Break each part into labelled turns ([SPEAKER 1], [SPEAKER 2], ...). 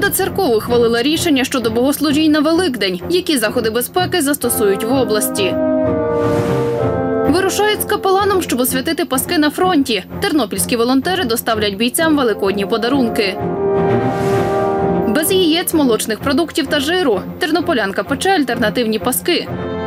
[SPEAKER 1] Рада церков ухвалила рішення щодо богослужінь на Великдень, які заходи безпеки застосують в області. Вирушають з капеланом, щоб освятити паски на фронті. Тернопільські волонтери доставлять бійцям великодні подарунки. Без яєць, молочних продуктів та жиру. Тернополянка пече альтернативні паски.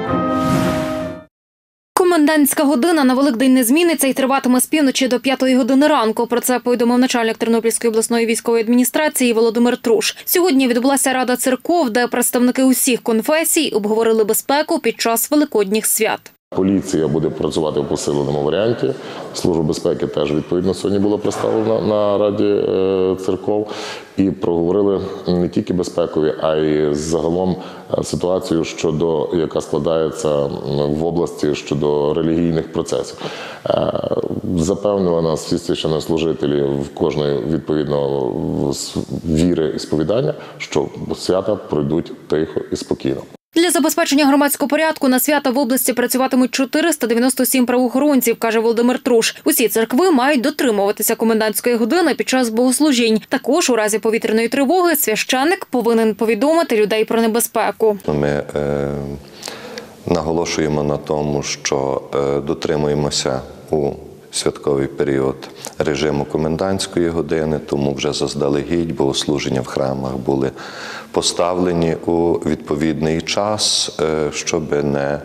[SPEAKER 1] Комендантська година на Великдень не зміниться і триватиме з півночі до 5 години ранку. Про це повідомив начальник Тернопільської обласної військової адміністрації Володимир Труш. Сьогодні відбулася Рада церков, де представники усіх конфесій обговорили безпеку під час великодніх свят.
[SPEAKER 2] Поліція буде працювати в посиленому варіанті. Служба безпеки теж, відповідно, сьогодні була представлена на Раді церков. І проговорили не тільки безпекові, а й загалом ситуацію, яка складається в області щодо релігійних процесів. Запевнили нас всі священнослужителі в кожної, відповідно, віри і сповідання, що свята пройдуть тихо і спокійно.
[SPEAKER 1] Для забезпечення громадського порядку на свята в області працюватимуть 497 правоохоронців, каже Володимир Труш. Усі церкви мають дотримуватися комендантської години під час богослужінь. Також у разі повітряної тривоги священик повинен повідомити людей про небезпеку.
[SPEAKER 3] Ми наголошуємо на тому, що дотримуємося у святковий період режиму комендантської години, тому вже заздалегідь богослуження в храмах були поставлені у відповідний час, щоб не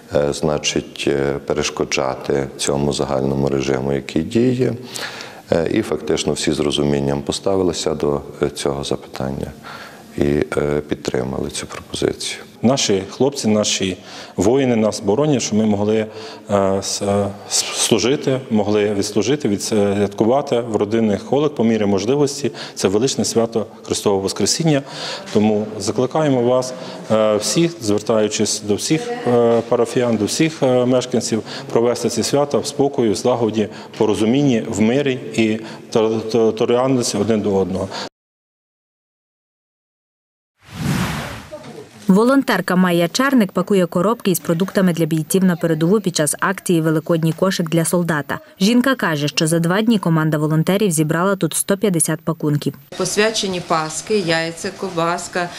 [SPEAKER 3] перешкоджати цьому загальному режиму, який діє. І фактично всі з розумінням поставилися до цього запитання і підтримали цю пропозицію.
[SPEAKER 4] Наші хлопці, наші воїни нас боронять, щоб ми могли служити, могли відслужити, відсвяткувати в родинних колах по мірі можливості. Це величне свято Христового Воскресіння. Тому закликаємо вас всіх, звертаючись до всіх парафіян, до всіх мешканців, провести ці свята в спокої, в злагоді, порозумінні, в мирі і толерантності один до одного.
[SPEAKER 5] Волонтерка Майя Черник пакує коробки із продуктами для бійців на передову під час акції «Великодній кошик для солдата». Жінка каже, що за 2 дні команда волонтерів зібрала тут 150 пакунків.
[SPEAKER 6] Посвячені паски, яйця, ковбаска,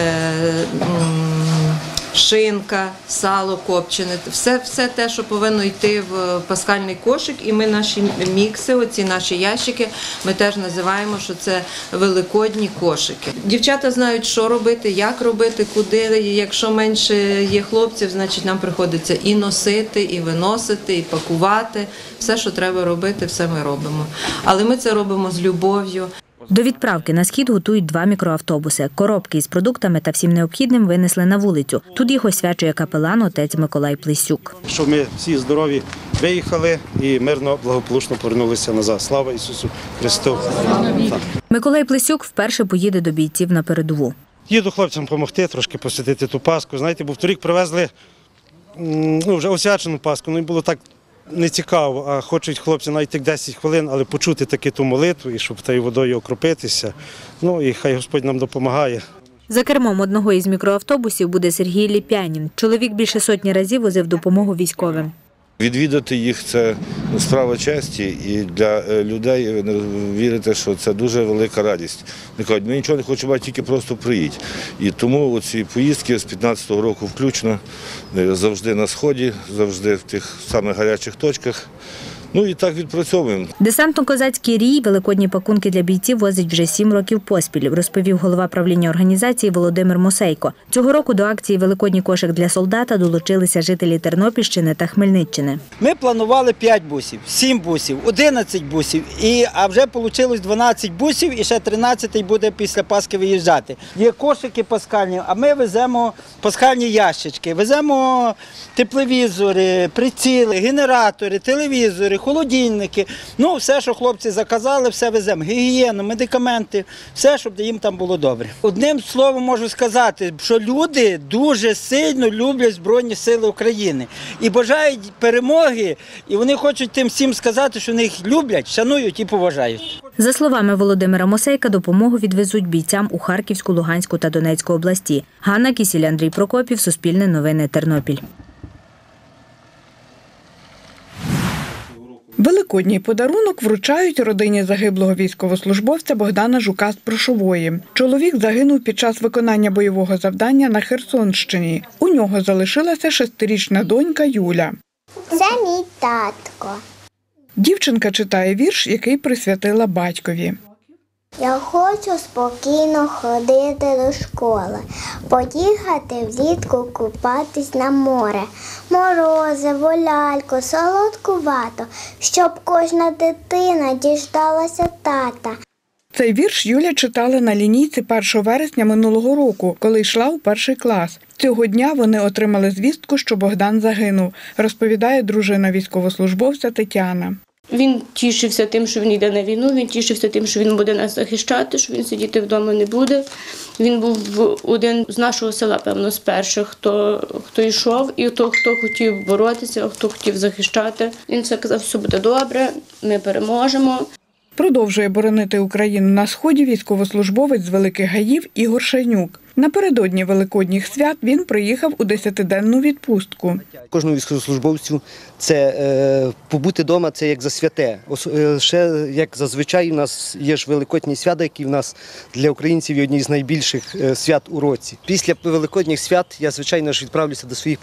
[SPEAKER 6] шинка, сало копчене, все те, що повинно йти в пасхальний кошик. І ми наші мікси, оці наші ящики, ми теж називаємо, що це великодні кошики. Дівчата знають, що робити, як робити, куди. Якщо менше є хлопців, значить нам приходиться і носити, і виносити, і пакувати. Все, що треба робити, все ми робимо. Але ми це робимо з любов'ю.
[SPEAKER 5] До відправки на схід готують 2 мікроавтобуси. Коробки із продуктами та всім необхідним винесли на вулицю. Тут їх освячує капелан отець Миколай Плесюк.
[SPEAKER 7] Щоб ми всі здорові виїхали і мирно, благополучно повернулися назад. Слава Ісусу Христу!
[SPEAKER 5] Миколай Плесюк вперше поїде до бійців на передову.
[SPEAKER 7] Їду хлопцям допомогти, трошки посвятити ту Пасху. Знаєте, бо вторік привезли вже освячену Пасху, і було так нецікаво, а хочуть хлопці навіть тих 10 хвилин, але почути таки ту молитву і щоб тією водою окропитися. І хай Господь нам допомагає.
[SPEAKER 5] За кермом одного із мікроавтобусів буде Сергій Ліпянін. Чоловік більше сотні разів возив допомогу військовим.
[SPEAKER 8] Відвідати їх – це справа честі, і для людей вірити, що це дуже велика радість. Вони кажуть, ми нічого не хочемо, тільки просто приїдь. І тому ці поїздки з 15-го року включно, завжди на Сході, завжди в тих самих гарячих точках. І так відпрацьовуємо.
[SPEAKER 5] Десантно-козацький рій великодні пакунки для бійців возить вже 7 років поспіль, розповів голова правління організації Володимир Мосейко. Цього року до акції «Великодній кошик для солдата» долучилися жителі Тернопільщини та Хмельниччини.
[SPEAKER 9] Ми планували 5 бусів, 7 бусів, 11 бусів, а вже вийшло 12 бусів і ще 13-й буде після Пасхи виїжджати. Є кошики пасхальні, а ми веземо пасхальні ящички, веземо тепловізори, приціли, генератори, телевізори, холодильники. Все, що хлопці заказали, все веземо. Гігієну, медикаменти, все, щоб їм там було добре. Одним словом можу сказати, що люди дуже сильно люблять Збройні Сили України. І бажають перемоги, і вони хочуть тим всім сказати, що вони їх люблять, шанують і поважають.
[SPEAKER 5] За словами Володимира Мосейка, допомогу відвезуть бійцям у Харківську, Луганську та Донецьку області. Ганна Кісіль, Андрій Прокопів, Суспільне новини, Тернопіль.
[SPEAKER 10] Великодній подарунок вручають родині загиблого військовослужбовця Богдана Жука з Прошової. Чоловік загинув під час виконання бойового завдання на Херсонщині. У нього залишилася 6-річна донька Юля.
[SPEAKER 11] Це мій татко.
[SPEAKER 10] Дівчинка читає вірш, який присвятила батькові.
[SPEAKER 11] Я хочу спокійно ходити до школи, поїхати влітку купатись на море. Морозиво, ляльку, солодкувато, щоб кожна дитина діждалася тата.
[SPEAKER 10] Цей вірш Юля читала на лінійці 1 вересня минулого року, коли йшла у 1 клас. Цього дня вони отримали звістку, що Богдан загинув, розповідає дружина військовослужбовця Тетяна.
[SPEAKER 12] Він тішився тим, що він йде на війну, він тішився тим, що він буде нас захищати, що він сидіти вдома не буде. Він був один з нашого села, певно, з перших, хто йшов, і хто хотів боротися, хто хотів захищати. Він все казав, що все буде добре, ми переможемо.
[SPEAKER 10] Продовжує боронити Україну на Сході військовослужбовець з Великих Гаїв Ігор Шайнюк. Напередодні Великодніх свят він приїхав у 10-денну відпустку.
[SPEAKER 13] Кожному військовослужбовцю це побути вдома – це як за святе. Ще як зазвичай у нас є ж Великодні свята, які в нас для українців є одні з найбільших свят у році. Після Великодніх свят я, звичайно ж, відправлюся до своїх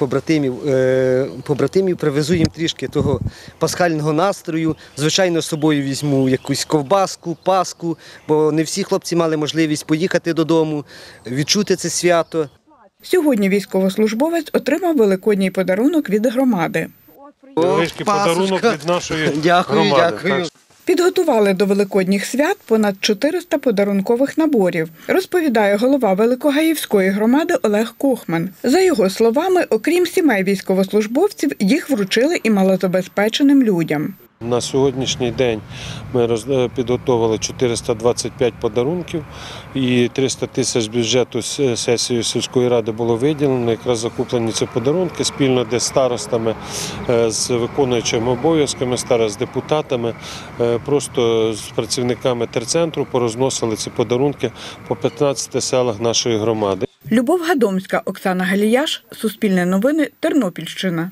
[SPEAKER 13] побратимів, привезу їм трішки того пасхального настрою. Звичайно, з собою візьму якусь ковбаску, паску, бо не всі хлопці мали можливість поїхати додому, відчути це свято.
[SPEAKER 10] Сьогодні військовослужбовець отримав великодній подарунок від громади.
[SPEAKER 7] Невеличкий подарунок від нашої громади.
[SPEAKER 13] Дякую.
[SPEAKER 10] Підготували до великодніх свят понад 400 подарункових наборів, розповідає голова Великогаївської громади Олег Кохман. За його словами, окрім сімей військовослужбовців, їх вручили і малозабезпеченим людям.
[SPEAKER 14] На сьогоднішній день ми підготовили 425 подарунків і 300 тисяч бюджету з сесією сільської ради було виділено. Якраз закуплені ці подарунки спільно з старостами, з виконуючими обов'язками, з депутатами, просто з працівниками терцентру порозносили ці подарунки по 15 селах нашої громади.
[SPEAKER 10] Любов Гадомська, Оксана Галіяш, Суспільне новини, Тернопільщина.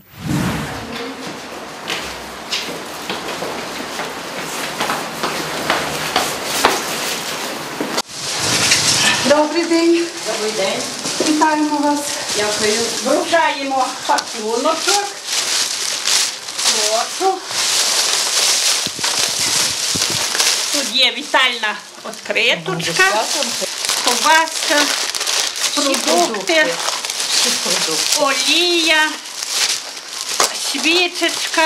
[SPEAKER 15] Добрий день. Добрий день. Вітаємо вас. Дякую. Вручаємо пакуночок. Прошу. Тут є вітальна відкриточка, ковбаска, продукти, олія, свічечка.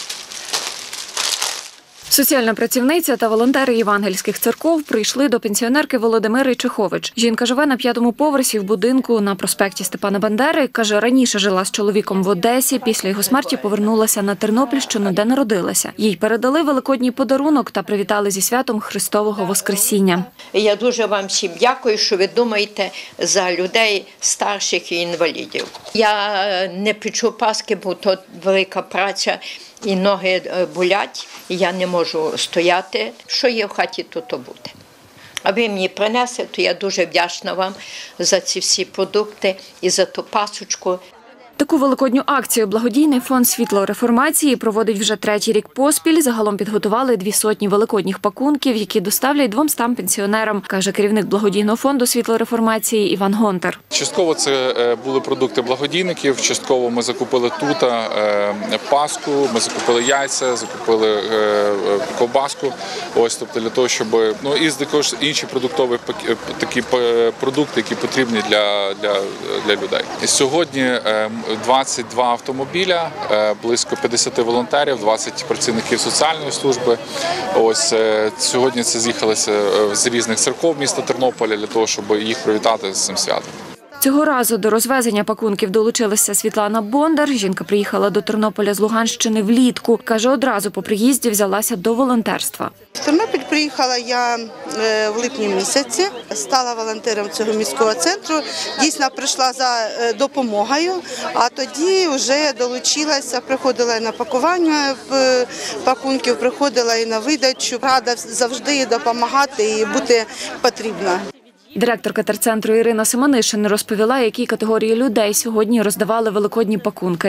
[SPEAKER 1] Соціальна працівниця та волонтери євангельських церков прийшли до пенсіонерки Володимири Чехович. Жінка живе на 5-му поверсі в будинку на проспекті Степана Бандери. Каже, раніше жила з чоловіком в Одесі, після його смерті повернулася на Тернопільщину, де народилася. Їй передали великодній подарунок та привітали зі святом Христового Воскресіння.
[SPEAKER 16] Я дуже вам всім дякую, що ви думаєте за людей старших і інвалідів. Я не печу паски, бо то велика праця. І ноги болять, і я не можу стояти. Що є в хаті, то буде. А ви мені принесли, то я дуже вдячна вам за ці всі продукти і за ту пасочку.
[SPEAKER 1] Таку великодню акцію благодійний фонд «Світло реформації» проводить вже 3-й рік поспіль. Загалом підготували 200 великодніх пакунків, які доставлять 200 пенсіонерам, каже керівник благодійного фонду «Світло реформації» Іван Гонтар.
[SPEAKER 17] Частково це були продукти благодійників, частково ми закупили тут паску, ми закупили яйця, закупили ковбаску. Ось, тобто для того, щоб і також інші продуктові такі продукти, які потрібні для людей. І сьогодні 22 автомобіля, близько 50 волонтерів, 20 працівників соціальної служби. Ось сьогодні це з'їхалися з різних церков міста Тернополя для того, щоб їх привітати з цим святом.
[SPEAKER 1] Цього разу до розвезення пакунків долучилася Світлана Бондар. Жінка приїхала до Тернополя з Луганщини влітку. Каже, одразу по приїзді взялася до волонтерства.
[SPEAKER 18] В Тернопіль приїхала я в липні місяці, стала волонтером цього міського центру. Дійсно прийшла за допомогою, а тоді вже долучилася, приходила і на пакування пакунків, приходила і на видачу. Рада завжди допомагати і бути потрібна.
[SPEAKER 1] Директорка терцентру Ірина Семенишин розповіла, які категорії людей сьогодні роздавали великодні пакунки.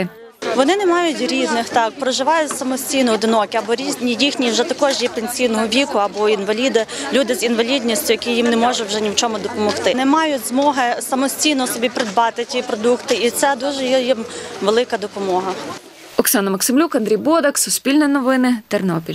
[SPEAKER 19] Вони не мають рідних, так, проживають самостійно одинокі, або різні їхні вже також є пенсійного віку, або інваліди, люди з інвалідністю, які їм не можуть вже ні в чому допомогти. Не мають змоги самостійно собі придбати ті продукти, і це дуже є їм велика допомога.
[SPEAKER 1] Оксана Максимлюк, Андрій Бодак, Суспільне новини, Тернопіль.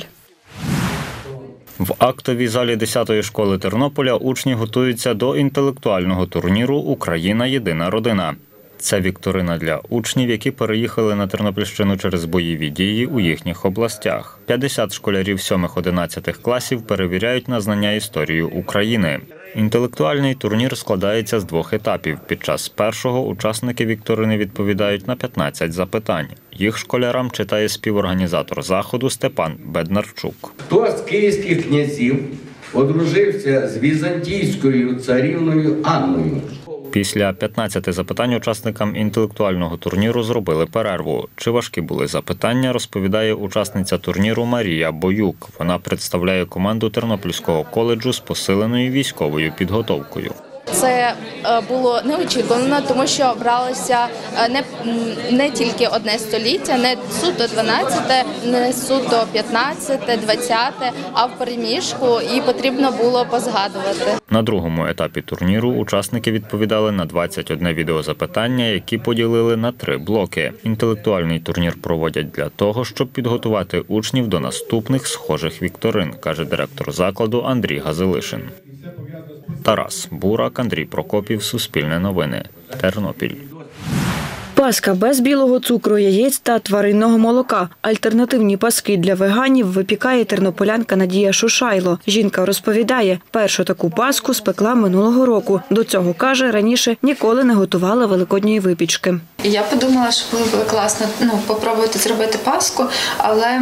[SPEAKER 20] В актовій залі 10-ї школи Тернополя учні готуються до інтелектуального турніру «Україна – єдина родина». Це вікторина для учнів, які переїхали на Тернопільщину через бойові дії у їхніх областях. 50 школярів 7-11 класів перевіряють на знання історії України. Інтелектуальний турнір складається з 2 етапів. Під час першого учасники вікторини відповідають на 15 запитань. Їх школярам читає співорганізатор заходу Степан Беднарчук.
[SPEAKER 21] Хто з київських князів одружився з візантійською царівною Анною?
[SPEAKER 20] Після 15 запитань учасникам інтелектуального турніру зробили перерву. Чи важкі були запитання, розповідає учасниця турніру Марія Боюк. Вона представляє команду Тернопільського коледжу з посиленою військовою підготовкою.
[SPEAKER 22] Це було неочікувано, тому що бралося не тільки одне століття, не суто 12, не суто 15, 20, а в переміжку, і потрібно було позгадувати.
[SPEAKER 20] На другому етапі турніру учасники відповідали на 21 відеозапитання, які поділили на 3 блоки. Інтелектуальний турнір проводять для того, щоб підготувати учнів до наступних схожих вікторин, каже директор закладу Андрій Газилишин. Тарас Бурак, Андрій Прокопів, Суспільне новини, Тернопіль.
[SPEAKER 23] Паска без білого цукру, яєць та тваринного молока. Альтернативні паски для веганів випікає тернополянка Надія Шушайло. Жінка розповідає, першу таку паску спекла минулого року. До цього, каже, раніше ніколи не готувала великодньої випічки.
[SPEAKER 24] Я подумала, що було б класно попробувати зробити паску, але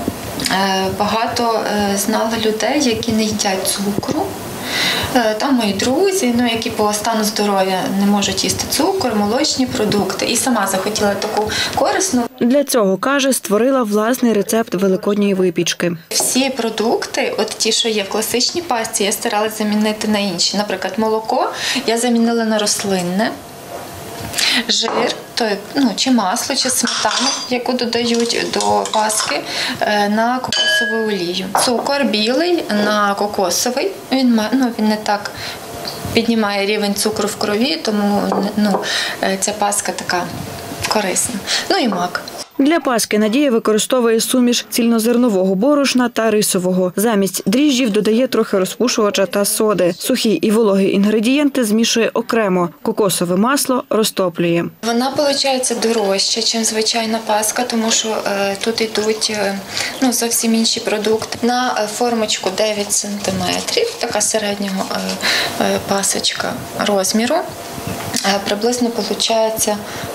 [SPEAKER 24] багато знала людей, які не їдять цукру. Там мої друзі, які по стану здоров'я не можуть їсти цукор, молочні продукти. І сама захотіла таку корисну.
[SPEAKER 23] Для цього, каже, створила власний рецепт великодньої випічки.
[SPEAKER 24] Всі продукти, от ті, що є в класичній пасті, я старалася замінити на інші. Наприклад, молоко я замінила на рослинне. Жир, чи масло, чи сметану, яку додають до паски, на кокосову олію. Цукор білий на кокосовий, він не так піднімає рівень цукру в крові, тому ця паска така корисна. І мак.
[SPEAKER 23] Для паски Надія використовує суміш цільнозернового борошна та рисового. Замість дріжджів додає трохи розпушувача та соди. Сухі і вологі інгредієнти змішує окремо. Кокосове масло розтоплює.
[SPEAKER 24] Вона, виходить, дорожча, ніж звичайна паска, тому що тут йдуть зовсім інші продукти. На формочку 9 см, така середнього пасочка розміру. Приблизно виходить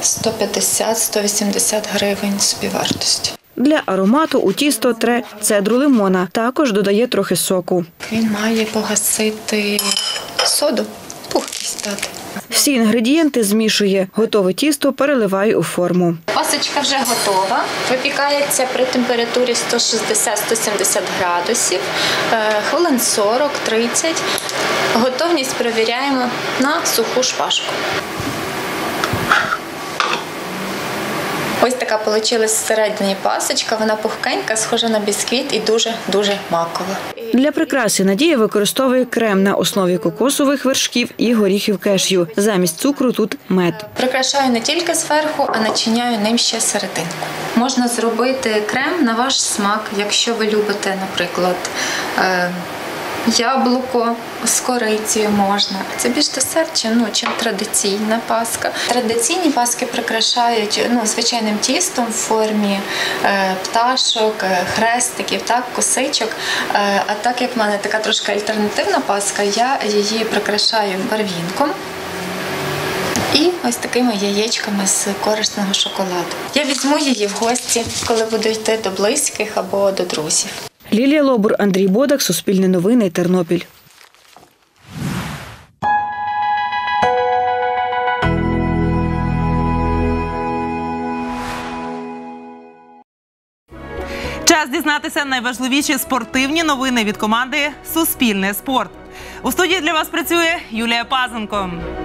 [SPEAKER 24] 150-180 гривень собівартості.
[SPEAKER 23] Для аромату у тісто тре цедру лимона. Також додає трохи соку.
[SPEAKER 24] Він має погасити соду, пухкість дати.
[SPEAKER 23] Всі інгредієнти змішує. Готове тісто переливає у форму.
[SPEAKER 24] Пасочка вже готова. Випікається при температурі 160-170 градусів, хвилин 40-30. Готовність перевіряємо на суху шпажку. Ось така вийшла всередині пасочка, вона пухкенька, схожа на бісквіт і дуже-дуже макова.
[SPEAKER 23] Для прикраси Надія використовує крем на основі кокосових вершків і горіхів кешю. Замість цукру тут мед.
[SPEAKER 24] Прикрашаю не тільки зверху, а начиняю ним ще серединку. Можна зробити крем на ваш смак, якщо ви любите, наприклад, яблуко з корицею можна. Це більш десерт, чим традиційна паска. Традиційні паски прикрашають звичайним тістом в формі пташок, хрестиків, косичок. А так як в мене така трошки альтернативна паска, я її прикрашаю барвінком і ось такими яєчками з корисного шоколаду. Я візьму її в гості, коли буду йти до близьких або до друзів.
[SPEAKER 23] Лілія Лобур, Андрій Бодак, Суспільне новини, Тернопіль.
[SPEAKER 25] Час дізнатися найважливіші спортивні новини від команди «Суспільне спорт». У студії для вас працює Юлія Пазенко.